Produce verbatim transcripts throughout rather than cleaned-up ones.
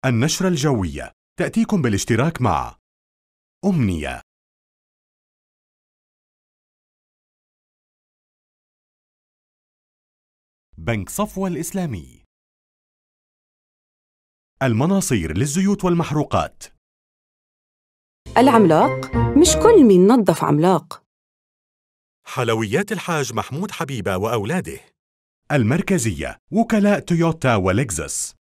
النشرة الجوية تأتيكم بالاشتراك مع أمنية. بنك صفوة الإسلامي. المناصير للزيوت والمحروقات. العملاق مش كل مين نظف عملاق. حلويات الحاج محمود حبيبة وأولاده. المركزية، وكلاء تويوتا ولكزس.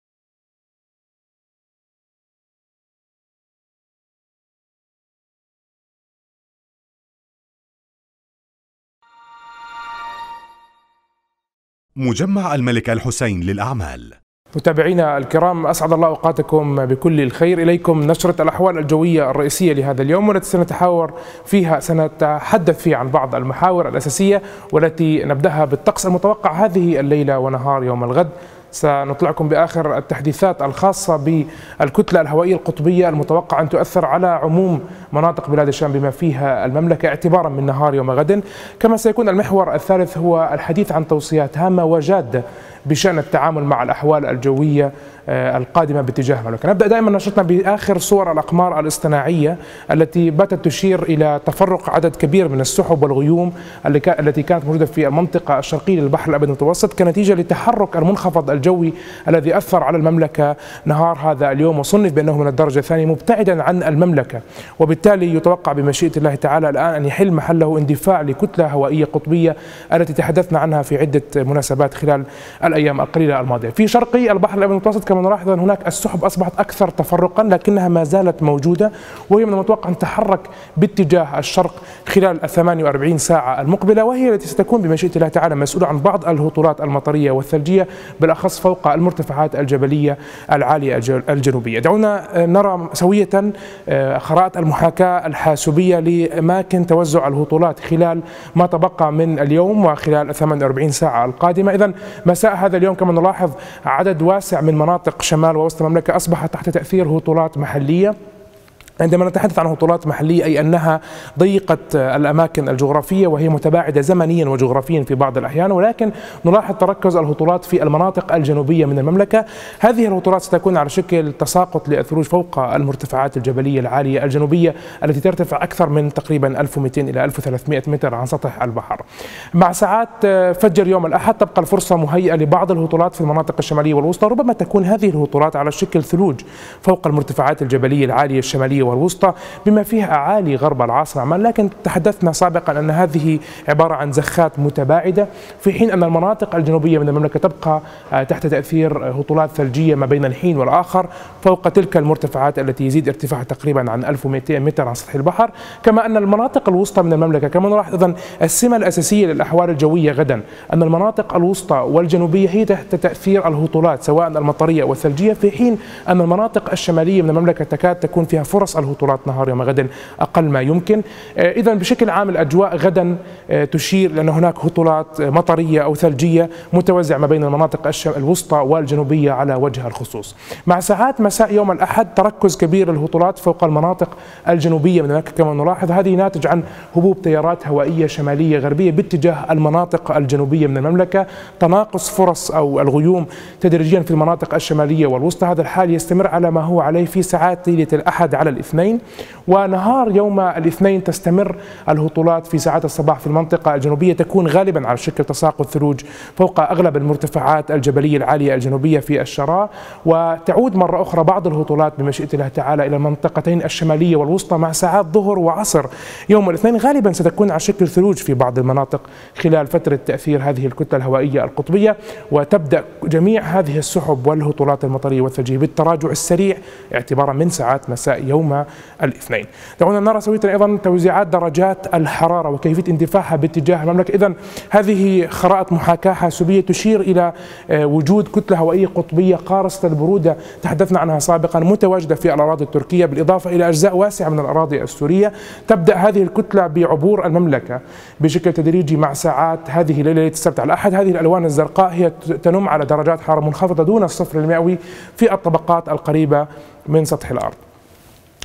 مجمع الملك الحسين للأعمال. متابعينا الكرام، أسعد الله أوقاتكم بكل الخير. إليكم نشرة الأحوال الجوية الرئيسية لهذا اليوم، والتي سنتحاور فيها سنتحدث فيها عن بعض المحاور الأساسية، والتي نبدأها بالطقس المتوقع هذه الليلة ونهار يوم الغد. سنطلعكم بآخر التحديثات الخاصة بالكتلة الهوائية القطبية المتوقع أن تؤثر على عموم مناطق بلاد الشام بما فيها المملكة اعتبارا من نهار يوم غد. كما سيكون المحور الثالث هو الحديث عن توصيات هامة وجادة بشأن التعامل مع الأحوال الجوية القادمة باتجاه المملكة. نبدأ دائما نشرتنا بآخر صور الأقمار الاصطناعية التي باتت تشير إلى تفرق عدد كبير من السحب والغيوم التي كانت موجودة في المنطقة الشرقية للبحر الأبيض المتوسط كنتيجة لتحرك المنخفض الجوي الذي أثر على المملكة نهار هذا اليوم، وصنف بأنه من الدرجة الثانية مبتعدا عن المملكة، وبالتالي يتوقع بمشيئة الله تعالى الآن أن يحل محله اندفاع لكتلة هوائية قطبية التي تحدثنا عنها في عدة مناسبات خلال الأيام القليلة الماضية. في شرقي البحر الأبيض المتوسط كما نلاحظ أن هناك السحب أصبحت أكثر تفرقا، لكنها ما زالت موجودة، وهي من المتوقع أن تتحرك باتجاه الشرق خلال الثمانية وأربعين ساعة المقبلة، وهي التي ستكون بمشيئة الله تعالى مسؤولة عن بعض الهطولات المطرية والثلجية بالأخص فوق المرتفعات الجبلية العالية الجنوبية. دعونا نرى سوية خرائط المحاكاة الحاسوبية لأماكن توزع الهطولات خلال ما تبقى من اليوم وخلال الثمانية وأربعين ساعة القادمة. إذن مساء هذا اليوم كما نلاحظ عدد واسع من مناطق شمال ووسط المملكة أصبحت تحت تأثير هطولات محلية. عندما نتحدث عن هطولات محلية أي أنها ضيقة الأماكن الجغرافية وهي متباعدة زمنيا وجغرافيا في بعض الأحيان، ولكن نلاحظ تركز الهطولات في المناطق الجنوبية من المملكة. هذه الهطولات ستكون على شكل تساقط للثلوج فوق المرتفعات الجبلية العالية الجنوبية التي ترتفع أكثر من تقريبا ألف ومئتين إلى ألف وثلاثمئة متر عن سطح البحر. مع ساعات فجر يوم الأحد تبقى الفرصة مهيئة لبعض الهطولات في المناطق الشمالية والوسطى، ربما تكون هذه الهطولات على شكل ثلوج فوق المرتفعات الجبلية العالية الشمالية والوسطى بما فيها أعالي غرب العاصمة عمان، لكن تحدثنا سابقا أن هذه عبارة عن زخات متباعدة، في حين أن المناطق الجنوبية من المملكة تبقى تحت تأثير هطولات ثلجية ما بين الحين والآخر فوق تلك المرتفعات التي يزيد ارتفاعها تقريبا عن ألف ومئتين متر عن سطح البحر. كما أن المناطق الوسطى من المملكة كما نلاحظ أيضا السمة الأساسية للأحوال الجوية غدا أن المناطق الوسطى والجنوبية هي تحت تأثير الهطولات سواء المطرية والثلجية، في حين أن المناطق الشمالية من المملكة تكاد تكون فيها فرص الهطولات نهار يوم غد أقل ما يمكن. إذن بشكل عام الأجواء غدا تشير لأن هناك هطولات مطرية أو ثلجية متوزعة ما بين المناطق الوسطى والجنوبية على وجه الخصوص. مع ساعات مساء يوم الأحد تركز كبير الهطولات فوق المناطق الجنوبية من المملكة كما نلاحظ، هذه ناتج عن هبوب تيارات هوائية شمالية غربية باتجاه المناطق الجنوبية من المملكة، تناقص فرص أو الغيوم تدريجيا في المناطق الشمالية والوسطى. هذا الحال يستمر على ما هو عليه في ساعات ليلة الأحد على الاثنين، ونهار يوم الاثنين تستمر الهطولات في ساعات الصباح في المنطقة الجنوبية، تكون غالبا على شكل تساقط ثلوج فوق أغلب المرتفعات الجبلية العالية الجنوبية في الشراء، وتعود مرة أخرى بعض الهطولات بمشيئة الله تعالى إلى المنطقتين الشمالية والوسطى مع ساعات ظهر وعصر يوم الاثنين، غالبا ستكون على شكل ثلوج في بعض المناطق خلال فترة تأثير هذه الكتلة الهوائية القطبية، وتبدأ جميع هذه السحب والهطولات المطرية والثلجية بالتراجع السريع اعتبارا من ساعات مساء يوم الاثنين. دعونا نرى سوية أيضا توزيعات درجات الحرارة وكيفية اندفاعها باتجاه المملكة. إذن هذه خرائط محاكاة حاسوبية تشير إلى وجود كتلة هوائية قطبية قارصة البرودة تحدثنا عنها سابقا متواجدة في الأراضي التركية بالإضافة إلى أجزاء واسعة من الأراضي السورية. تبدأ هذه الكتلة بعبور المملكة بشكل تدريجي مع ساعات هذه ليلة السبت على الأحد. هذه الألوان الزرقاء هي تنم على درجات حرارة منخفضة دون الصفر المئوي في الطبقات القريبة من سطح الأرض.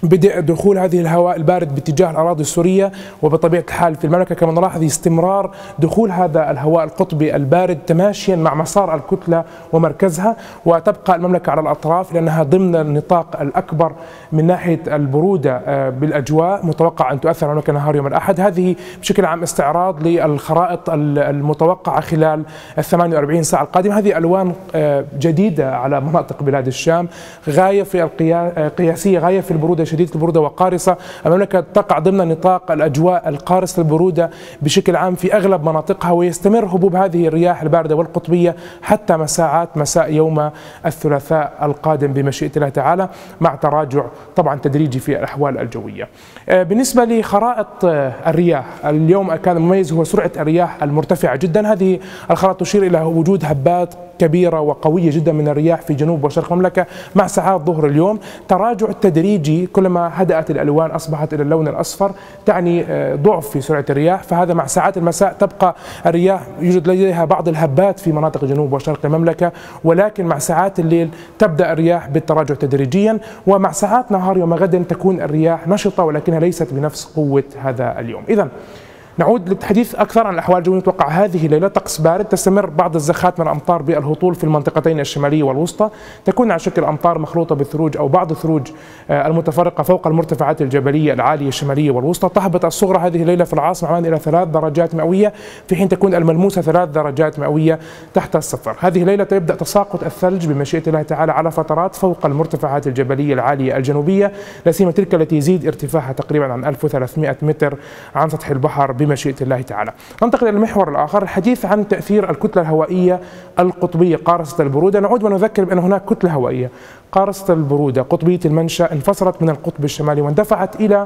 بدء دخول هذه الهواء البارد باتجاه الأراضي السورية، وبطبيعة الحال في المملكة كما نلاحظ استمرار دخول هذا الهواء القطبي البارد تماشيا مع مسار الكتلة ومركزها، وتبقى المملكة على الأطراف لأنها ضمن النطاق الأكبر من ناحية البرودة بالأجواء. متوقع أن تؤثر المملكة نهار يوم الأحد. هذه بشكل عام استعراض للخرائط المتوقعة خلال الثمانية وأربعين ساعة القادمة. هذه ألوان جديدة على مناطق بلاد الشام، غاية في القياسية، غاية في البرودة، شديدة البرودة وقارصة. المملكة تقع ضمن نطاق الأجواء القارصة البرودة بشكل عام في أغلب مناطقها، ويستمر هبوب هذه الرياح الباردة والقطبية حتى مساعات مساء يوم الثلاثاء القادم بمشيئة الله تعالى، مع تراجع طبعا تدريجي في الأحوال الجوية. بالنسبة لخرائط الرياح، اليوم كان مميز هو سرعة الرياح المرتفعة جدا. هذه الخرائط تشير إلى وجود هبات كبيرة وقوية جدا من الرياح في جنوب وشرق المملكة مع ساعات ظهر اليوم. تراجع تدريجي، كلما هدأت الألوان أصبحت إلى اللون الأصفر، تعني ضعف في سرعة الرياح. فهذا مع ساعات المساء تبقى الرياح يوجد لديها بعض الهبات في مناطق جنوب وشرق المملكة، ولكن مع ساعات الليل تبدأ الرياح بالتراجع تدريجيا، ومع ساعات نهار يوم غد تكون الرياح نشطة ولكنها ليست بنفس قوة هذا اليوم. إذن نعود للحديث أكثر عن الأحوال الجوية. نتوقع هذه الليلة طقس بارد، تستمر بعض الزخات من الأمطار بالهطول في المنطقتين الشمالية والوسطى، تكون على شكل أمطار مخلوطة بالثلوج أو بعض الثلوج المتفرقة فوق المرتفعات الجبلية العالية الشمالية والوسطى. تهبط الصغرى هذه الليلة في العاصمة عمان إلى ثلاث درجات مئوية، في حين تكون الملموسة ثلاث درجات مئوية تحت الصفر. هذه الليلة يبدأ تساقط الثلج بمشيئة الله تعالى على فترات فوق المرتفعات الجبلية العالية الجنوبية، لا سيما تلك التي يزيد ارتفاعها تقريبا عن ألف وثلاثمئة متر عن سطح البحر بمشيئة الله تعالى. ننتقل إلى المحور الآخر، الحديث عن تأثير الكتلة الهوائية القطبية قارصة البرودة. نعود ونذكر بأن هناك كتلة هوائية قارصة البرودة قطبية المنشأ انفصلت من القطب الشمالي واندفعت إلى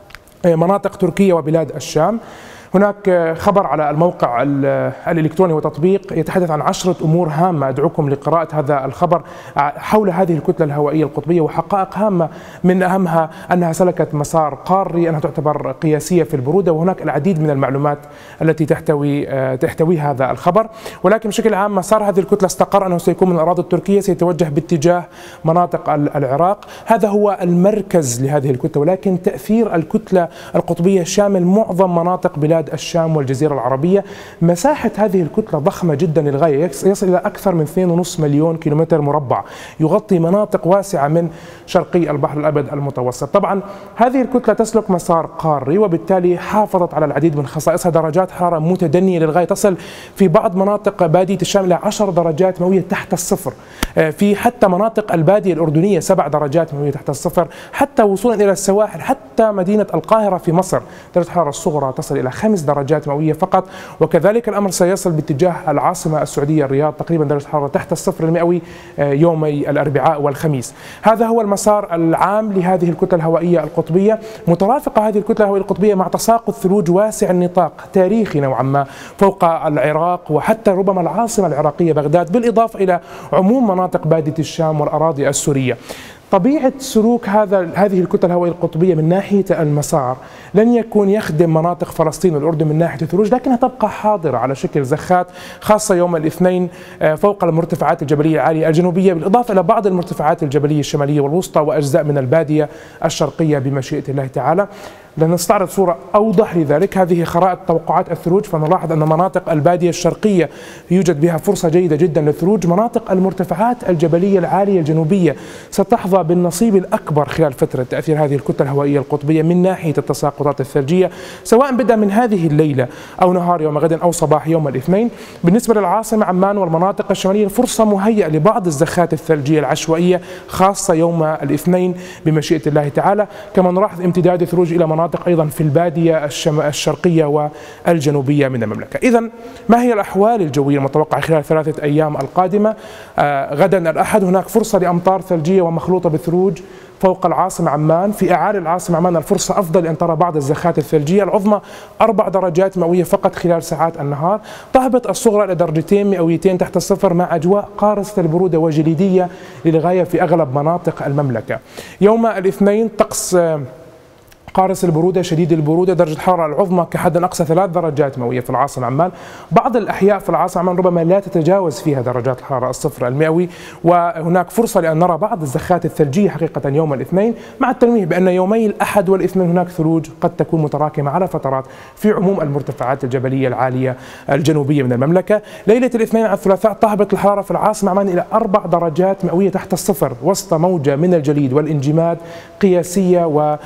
مناطق تركيا وبلاد الشام. هناك خبر على الموقع الإلكتروني وتطبيق يتحدث عن عشرة أمور هامة، أدعوكم لقراءة هذا الخبر حول هذه الكتلة الهوائية القطبية، وحقائق هامة من أهمها أنها سلكت مسار قاري، أنها تعتبر قياسية في البرودة، وهناك العديد من المعلومات التي تحتوي تحتوي هذا الخبر. ولكن بشكل عام مسار هذه الكتلة استقر أنه سيكون من الأراضي التركية، سيتوجه باتجاه مناطق العراق. هذا هو المركز لهذه الكتلة، ولكن تأثير الكتلة القطبية شامل معظم مناطق بلاد الشام والجزيرة العربية. مساحة هذه الكتلة ضخمة جدا للغاية، يصل إلى أكثر من اثنين فاصلة خمسة مليون كيلومتر مربع، يغطي مناطق واسعة من شرقي البحر الأبيض المتوسط. طبعا هذه الكتلة تسلك مسار قاري، وبالتالي حافظت على العديد من خصائصها. درجات حرارة متدنية للغاية، تصل في بعض مناطق بادية الشام إلى عشر درجات مئوية تحت الصفر، في حتى مناطق البادية الأردنية سبع درجات مئوية تحت الصفر، حتى وصولا إلى السواحل، حتى مدينة القاهرة في مصر درجة الحرارة الصغرى تصل إلى خمس درجات مئوية فقط. وكذلك الأمر سيصل باتجاه العاصمة السعودية الرياض، تقريبا درجة الحرارة تحت الصفر المئوي يومي الأربعاء والخميس. هذا هو المسار العام لهذه الكتلة الهوائية القطبية. مترافقة هذه الكتلة الهوائية القطبية مع تساقط ثلوج واسع النطاق تاريخي نوعا ما فوق العراق وحتى ربما العاصمة العراقية بغداد، بالإضافة إلى عموم مناطق بادية الشام والأراضي السورية. طبيعة سلوك هذا هذه الكتل الهوائية القطبية من ناحية المسار لن يكون يخدم مناطق فلسطين والأردن من ناحية الثلوج، لكنها تبقى حاضرة على شكل زخات، خاصة يوم الاثنين فوق المرتفعات الجبلية العالية الجنوبية، بالإضافة إلى بعض المرتفعات الجبلية الشمالية والوسطى وأجزاء من البادية الشرقية بمشيئة الله تعالى. لنستعرض صورة أوضح لذلك، هذه خرائط توقعات الثلوج، فنلاحظ أن مناطق البادية الشرقية يوجد بها فرصة جيدة جدا للثلوج. مناطق المرتفعات الجبلية العالية الجنوبية ستحظى بالنصيب الأكبر خلال فترة تأثير هذه الكتلة الهوائية القطبية من ناحية التساقطات الثلجية، سواء بدأ من هذه الليلة أو نهار يوم غد أو صباح يوم الاثنين. بالنسبة للعاصمة عمان والمناطق الشمالية فرصة مهيئة لبعض الزخات الثلجية العشوائية، خاصة يوم الاثنين بمشيئة الله تعالى. كما نلاحظ امتداد الثلوج إلى مناطق أيضا في البادية الشرقية والجنوبية من المملكة. إذن ما هي الأحوال الجوية المتوقعة خلال ثلاثة أيام القادمة؟ آه غدا الأحد هناك فرصة لأمطار ثلجية ومخلوطة بالثلوج فوق العاصمة عمان. في أعالي العاصمة عمان الفرصة أفضل أن ترى بعض الزخات الثلجية، العظمى أربع درجات مئوية فقط خلال ساعات النهار. تهبط الصغرى إلى درجتين مئويتين تحت الصفر مع أجواء قارصة البرودة وجليدية للغاية في أغلب مناطق المملكة. يوم الاثنين طقس قارس البرودة، شديد البرودة، درجة الحرارة العظمى كحد أقصى ثلاث درجات مئوية في العاصمة عمان. بعض الأحياء في العاصمة عمان ربما لا تتجاوز فيها درجات الحرارة الصفر المئوي، وهناك فرصة لأن نرى بعض الزخات الثلجية حقيقة يوم الاثنين، مع التنويه بأن يومي الأحد والاثنين هناك ثلوج قد تكون متراكمة على فترات في عموم المرتفعات الجبلية العالية الجنوبية من المملكة. ليلة الاثنين على الثلاثاء تهبط الحرارة في العاصمة عمان إلى أربع درجات مئوية تحت الصفر وسط موجة من الجليد والانجماد قياسية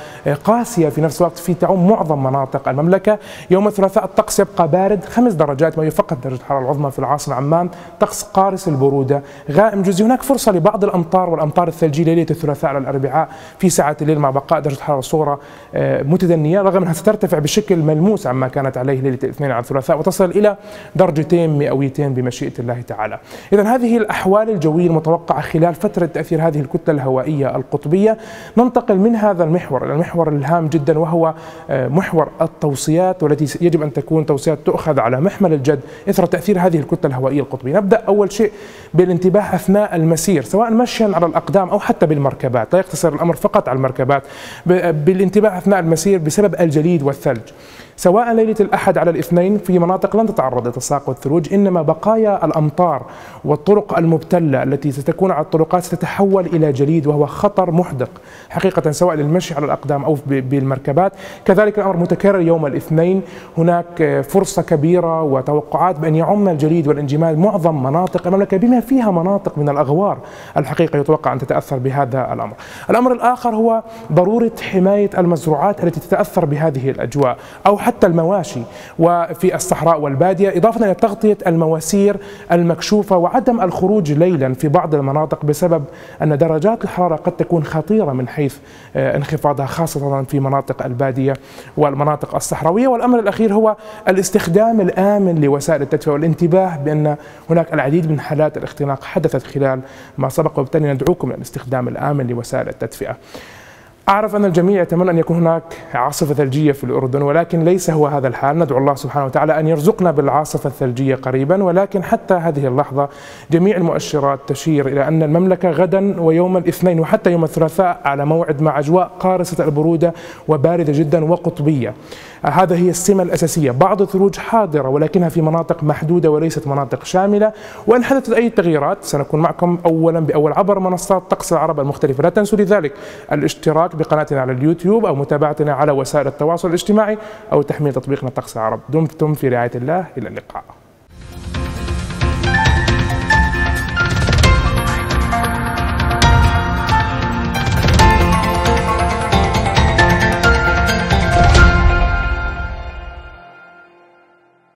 وقاسية في نفس الوقت في تعم معظم مناطق المملكة. يوم الثلاثاء الطقس يبقى بارد، خمس درجات مئوية فقط درجة الحرارة العظمى في العاصمة عمان، طقس قارس البرودة، غائم جزئي. هناك فرصة لبعض الأمطار والأمطار الثلجية ليلة الثلاثاء على الأربعاء في ساعة الليل مع بقاء درجة الحرارة الصغرى متدنية، رغم أنها سترتفع بشكل ملموس عما كانت عليه ليلة الاثنين على الثلاثاء وتصل إلى درجتين مئويتين بمشيئة الله تعالى. إذن هذه الأحوال الجوية المتوقعة خلال فترة تأثير هذه الكتلة الهوائية القطبية. ننتقل من هذا المحور إلى المحور الهام جدا وهو محور التوصيات، والتي يجب أن تكون توصيات تؤخذ على محمل الجد إثر تأثير هذه الكتلة الهوائية القطبية. نبدأ أول شيء بالانتباه أثناء المسير سواء مشيا على الأقدام أو حتى بالمركبات، لا يقتصر الأمر فقط على المركبات، بالانتباه أثناء المسير بسبب الجليد والثلج سواء ليلة الأحد على الاثنين في مناطق لن تتعرض لتساقط الثلوج، إنما بقايا الأمطار والطرق المبتلة التي ستكون على الطرقات ستتحول إلى جليد وهو خطر محدق حقيقة سواء للمشي على الأقدام أو بالمركبات. كذلك الأمر متكرر يوم الاثنين، هناك فرصة كبيرة وتوقعات بأن يعم الجليد والانجماد معظم مناطق المملكة بما فيها مناطق من الأغوار الحقيقة يتوقع أن تتأثر بهذا الأمر. الأمر الآخر هو ضرورة حماية المزروعات التي تتأثر بهذه الأجواء أو حتى المواشي وفي الصحراء والبادية، إضافة إلى تغطية المواسير المكشوفة وعدم الخروج ليلا في بعض المناطق بسبب أن درجات الحرارة قد تكون خطيرة من حيث انخفاضها خاصة في مناطق البادية والمناطق الصحراوية. والأمر الأخير هو الاستخدام الآمن لوسائل التدفئة والانتباه بأن هناك العديد من حالات الاختناق حدثت خلال ما سبق، وبالتالي ندعوكم للاستخدام الآمن لوسائل التدفئة. أعرف أن الجميع يتمنى أن يكون هناك عاصفة ثلجية في الأردن، ولكن ليس هو هذا الحال. ندعو الله سبحانه وتعالى أن يرزقنا بالعاصفة الثلجية قريبا، ولكن حتى هذه اللحظة جميع المؤشرات تشير إلى أن المملكة غدا ويوم الاثنين وحتى يوم الثلاثاء على موعد مع أجواء قارسة البرودة وباردة جدا وقطبية. هذا هي السمة الأساسية. بعض الثلوج حاضرة ولكنها في مناطق محدودة وليست مناطق شاملة، وإن حدثت أي تغييرات سنكون معكم أولا بأول عبر منصات طقس العرب المختلفة. لا تنسوا لذلك الاشتراك بقناتنا على اليوتيوب أو متابعتنا على وسائل التواصل الاجتماعي أو تحميل تطبيقنا طقس العرب. دمتم في رعاية الله، إلى اللقاء.